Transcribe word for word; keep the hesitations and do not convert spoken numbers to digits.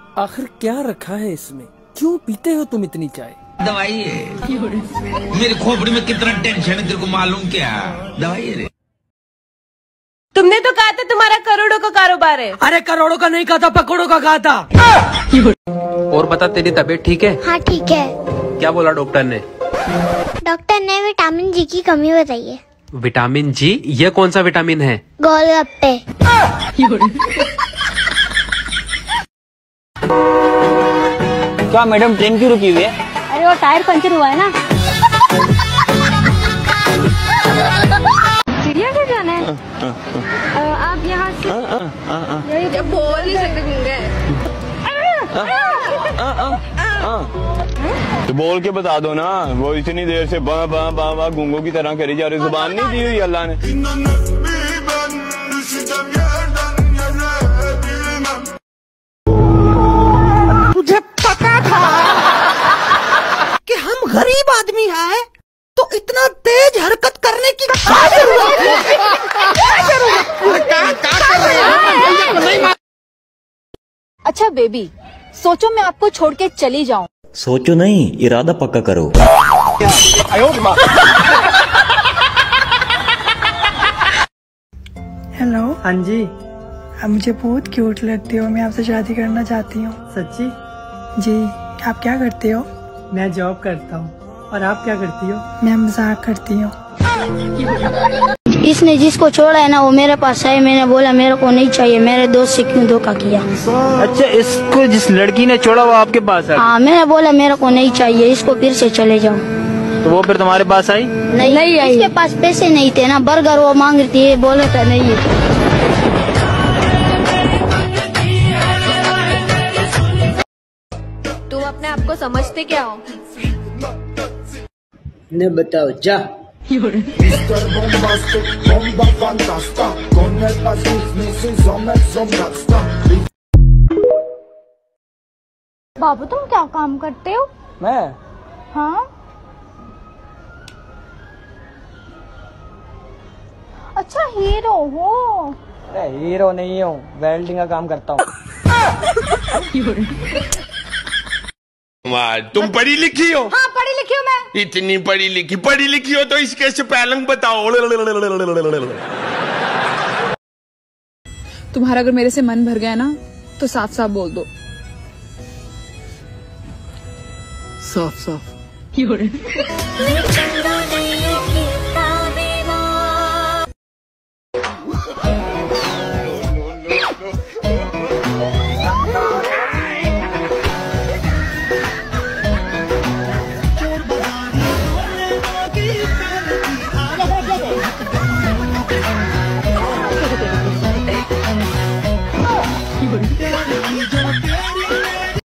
आखिर क्या रखा है इसमें? क्यों पीते हो तुम इतनी चाय? दवाई है। मेरी खोपड़ी में कितना टेंशन है तेरे को मालूम क्या? दवाई है। तुमने तो कहा था तुम्हारा करोड़ों का कारोबार है। अरे करोड़ों का नहीं कहा था, पकड़ों का कहा था। और बता, तेरी तबीयत ठीक है? हाँ ठीक है। क्या बोला डॉक्टर ने? डॉक्टर ने विटामिन जी की कमी बताई है। Vitamin G? ये कौन सा विटामिन है? गोलगप्पे। क्या मैडम ट्रेन क्यों रुकी हुई है? अरे वो टायर पंचर हुआ है ना। चिड़ियाघर जाना है? आप यहाँ से बोल नहीं सकते घूंगे। तो बोल के बता दो ना, वो इतनी देर से बा बा बा बा गूंगों की तरह करी जा रही, जुबान नहीं दी हुई अल्लाह ने। तुझे पता था कि हम गरीब आदमी हैं, तो इतना तेज हरकत करने की क्या जरूरत है? अच्छा बेबी, सोचो मैं आपको छोड़ के चली जाऊं। सोचो नहीं, इरादा पक्का करो। हेलो। हाँ जी। आप मुझे बहुत क्यूट लगती हो, मैं आपसे शादी करना चाहती हूँ। सच्ची? जी। आप क्या करते हो? मैं जॉब करता हूँ। और आप क्या करती हो? मैं मजाक करती हूँ। इसने जिसको छोड़ा है ना वो मेरे पास है, मैंने बोला मेरे को नहीं चाहिए, मेरे दोस्त से क्यों धोखा किया। अच्छा, इसको जिस लड़की ने छोड़ा वो आपके पास है? हाँ, मैंने बोला मेरे को नहीं चाहिए, इसको फिर से चले जाओ। तो वो फिर तुम्हारे पास आई? नहीं, नहीं आई। इसके पास पैसे नहीं थे ना, बर्गर वो मांग रही थी, बोला था नहीं है। तुम अपने आप को समझते क्या हो? न बताओ जा। बाबू तुम क्या काम करते हो? मैं? हाँ। अच्छा हीरो हो? अरे हीरो नहीं हूँ, वेल्डिंग का काम करता हूँ। तुम पढ़ी लिखी हो? हाँ पढ़ी लिखी हूँ मैं। इतनी पढ़ी लिखी पढ़ी लिखी हो तो इसके स्पेलिंग बताओ। तुम्हारा अगर मेरे से मन भर गया ना तो साफ साफ बोल दो। साफ साफ।